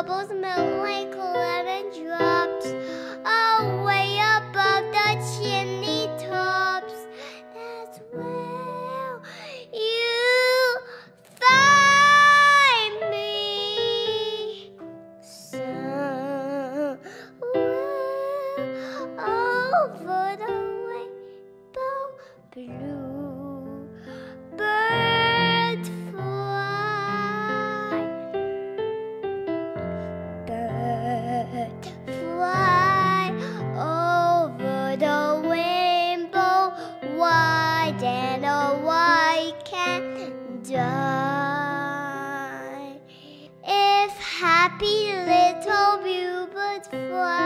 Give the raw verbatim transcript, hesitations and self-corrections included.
bubbles melt like lemon drops away above the chimney tops. That's where you find me. Somewhere over the rainbow blue birds fly. Bird fly over the rainbow, wide and a white can die. If happy little bluebirds fly